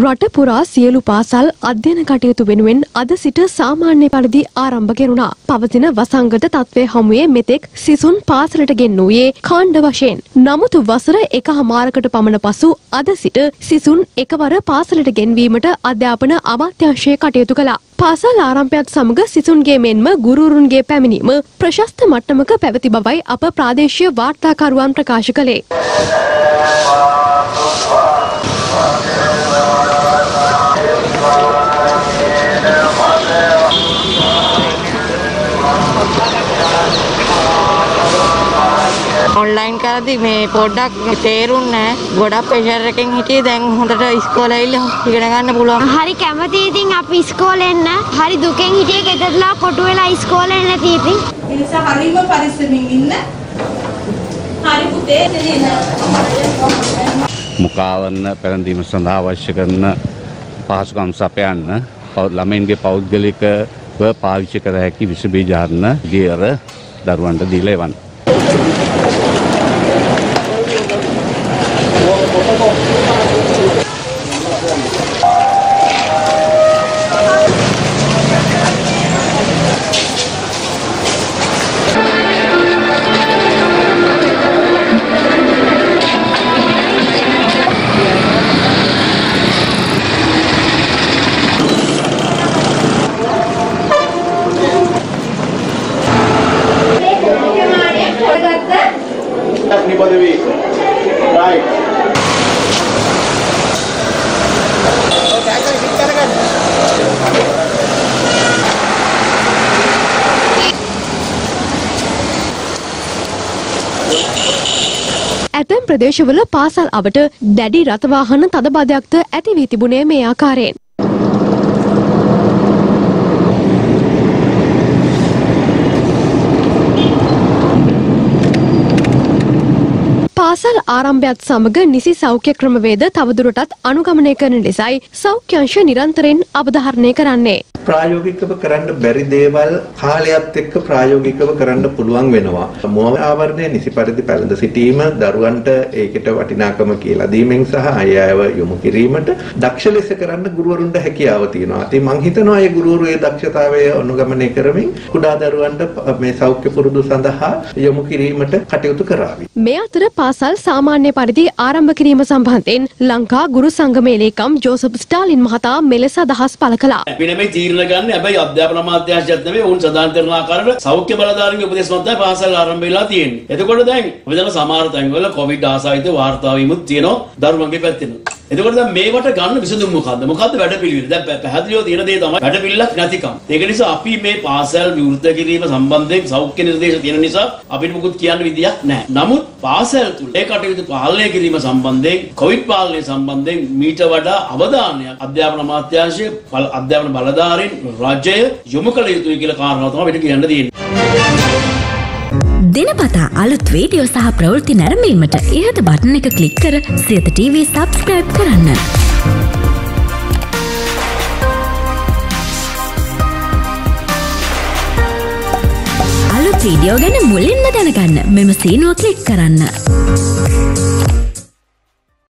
රට පුරා සියලු පාසල් අධ්‍යයන කටයුතු වෙනුවෙන් අද සිට සාමාන්‍ය පරිදි ආරම්භ කෙරුණා. පවතින වසංගත තත්ත්වයේ හමුවේ මෙතෙක් සිසුන් පාසලට ගෙන්වූයේ කාණ්ඩ වශයෙන්. නමුත් වසර එකහමාරකට පමණ පසු අද සිට සිසුන් එකවර පාසලට ගෙන්වීමට අධ්‍යාපන අමාත්‍යාංශය කටයුතු කළා. පාසල් ආරම්භයත් සමග සිසුන්ගේ මෙන්ම ගුරුවරුන්ගේ පැමිණීම ප්‍රශස්ත මට්ටමක පැවති බවයි අප ප්‍රාදේශීය වාර්තාකරුවන් ප්‍රකාශ කළේ. ඔන්ලයින් කරද්දි මේ පොඩ්ඩක් තේරුන්නේ නැහැ. ගොඩක් ප්‍රෙෂර් එකෙන් හිටියේ දැන් හොඳට ඉස්කෝලේ ඇවිල්ලා ඉගෙන ගන්න පුළුවන්. හරි කැමති ඉතින් අපි ඉස්කෝලේ එන්න. හරි දුකෙන් හිටියේ ගෙදරලා කොටු වෙලා ඉස්කෝලේ එන්න තියෙති. ඒ නිසා හරිම පරිස්සමින් ඉන්න. හරි පුතේ දෙන්න. මුකාවන්න පැරඳීම සඳහා අවශ්‍ය කරන පහසුකම් සපයන්න ළමයින්ගේ පෞද්ගලිකව පාවිච්චි කර හැකි විස බීජ හරන ගියර දරුවන්ට දීලා එවන්න. ඇතැම් ප්‍රදේශවල පාසල් අවට දැඩි රථවාහන තදබදයක්ද ඇති වී තිබුණේ මේ ආකාරයෙන්. පාසල් ආරම්භයත් සමග නිසි සෞඛ්‍ය ක්‍රමවේද තවදුරටත් අනුගමනය කරන ලෙසයි සෞඛ්‍ය අංශ නිරන්තරයෙන් අවධාරණය කරන්නේ. ප්‍රායෝගිකව කරන්න බැරි දේවල් කාලයත් එක්ක ප්‍රායෝගිකව කරන්න පුළුවන් වෙනවා. මුව ආවරණය නිසි පරිදි පැළඳ සිටීම, දරුවන්ට ඒකට වටිනාකම කියලා දීමෙන් සහ අයව යොමු කිරීමට දක්ෂ ලෙස කරන්න ගුරුවරුන්ට හැකියාව තියෙනවා. ඉතින් මම හිතනවා මේ ගුරුවරු ඒ දක්ෂතාවය අනුගමනය කරමින් කුඩා දරුවන්ට මේ සෞඛ්‍ය පුරුදු සඳහා යොමු කිරීමට කටයුතු කරાવી. මේ අතර පාසල් සාමාන්‍ය පරිදි ආරම්භ කිරීම සම්බන්ධයෙන් ලංකා ගුරු සංගමේ ලේකම් ජෝසප් ස්ටාලින් මහතා මෙලෙස අදහස් පළ කළා. ගන්න හැබැයි අධ්‍යාපන අමාත්‍යාංශයත් නෙමෙයි වුන් සදාන් කරන ආකාරයට සෞඛ්‍ය බලධාරීන්ගේ උපදෙස් මතයි පාසල් ආරම්භ වෙලා තියෙන්නේ. එතකොට දැන් අපි දන්න සමහර තැන්වල කොවිඩ් ආසාදිත වාර්තා වීමුත් තියෙනවා දරුවන්ගේ පැත්තෙන්. එතකොට දැන් මේවට ගන්න විසඳුම මොකද්ද? මොකද්ද වැඩපිළිවෙල? දැන් පැහැදිලිව තියෙන දේ තමයි වැඩපිළිවෙලක් නැතිකම. ඒක නිසා අපි මේ පාසල් විවෘත කිරීම සම්බන්ධයෙන් සෞඛ්‍ය නිර්දේශ තියෙන නිසා අපිට මුකුත් කියන්න විදියක් නැහැ. නමුත් පාසල් තුල ඒ කටයුතු පාලනය කිරීම සම්බන්ධයෙන් කොවිඩ් පාලනය සම්බන්ධයෙන් මීට වඩා අවධානයක් අධ්‍යාපන අමාත්‍යාංශයේ අධ්‍යාපන බලධාරීන් රාජ්‍යය යොමු කළ යුතුයි කියලා කාරණාව තමයි අපිට කියන්න තියෙන්නේ. දිනපතා අලුත් වීඩියෝ සහ ප්‍රවෘත්ති නැරඹීමට ඉහත බටන් එක ක්ලික් කර සියත TV subscribe කරන්න. අලුත් වීඩියෝ ගැන මුලින්ම දැනගන්න මෙම සීනුව ක්ලික් කරන්න.